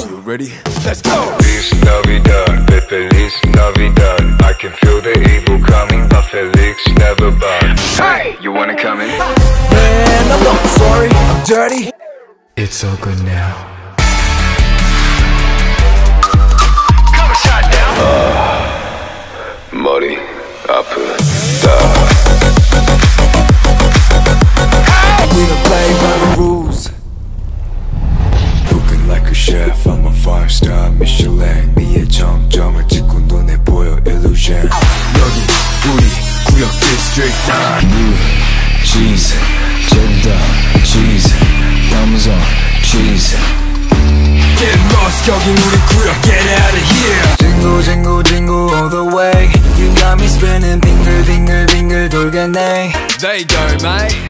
You ready? Let's go! Feliz Navidad, Feliz Navidad. I can feel the evil coming, but Felix never bad. Hey, you wanna come in? Man, I'm not sorry, I'm dirty. It's all good now. 머리 아프다. We don't play by the rules. Cooking like a chef, I'm a 5-star Michelin. 미의 정점을 찍고 눈에 보여 illusion. 여기 우리 구역 district 9. Cheese, cheddar, cheese, Amazon, cheese. Get lost, 여긴 우리 구역. Get out of here. Jingle, jingle, jingle all the way. You got me spinning, 빙글, 빙글, 빙글 돌겠네. There you go, mate.